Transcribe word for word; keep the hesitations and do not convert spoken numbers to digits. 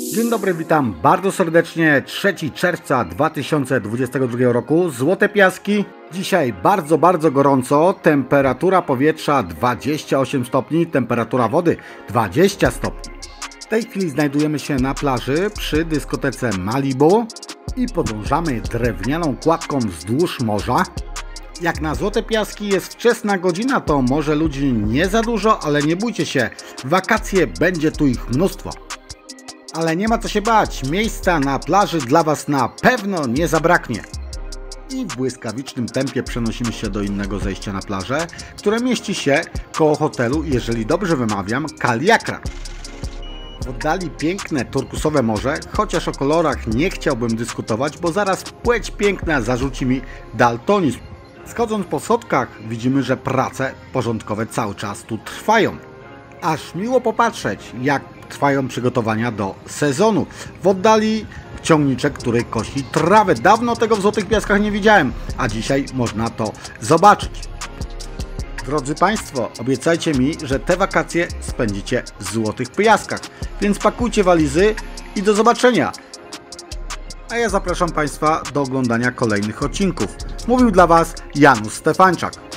Dzień dobry, witam bardzo serdecznie. trzeciego czerwca dwa tysiące dwudziestego drugiego roku. Złote Piaski. Dzisiaj bardzo, bardzo gorąco. Temperatura powietrza dwadzieścia osiem stopni, temperatura wody dwadzieścia stopni. W tej chwili znajdujemy się na plaży przy dyskotece Malibu i podążamy drewnianą kładką wzdłuż morza. Jak na Złote Piaski jest wczesna godzina, to może ludzi nie za dużo, ale nie bójcie się, w wakacje będzie tu ich mnóstwo. Ale nie ma co się bać, miejsca na plaży dla Was na pewno nie zabraknie. I w błyskawicznym tempie przenosimy się do innego zejścia na plażę, które mieści się koło hotelu, jeżeli dobrze wymawiam, Kaliakra. W oddali piękne turkusowe morze, chociaż o kolorach nie chciałbym dyskutować, bo zaraz płeć piękna zarzuci mi daltonizm. Schodząc po schodkach widzimy, że prace porządkowe cały czas tu trwają. Aż miło popatrzeć, jak trwają przygotowania do sezonu. W oddali ciągniczek, który kosi trawę. Dawno tego w Złotych Piaskach nie widziałem, a dzisiaj można to zobaczyć. Drodzy Państwo, obiecajcie mi, że te wakacje spędzicie w Złotych Piaskach, więc pakujcie walizy i do zobaczenia. A ja zapraszam Państwa do oglądania kolejnych odcinków. Mówił dla Was Janusz Stefańczak.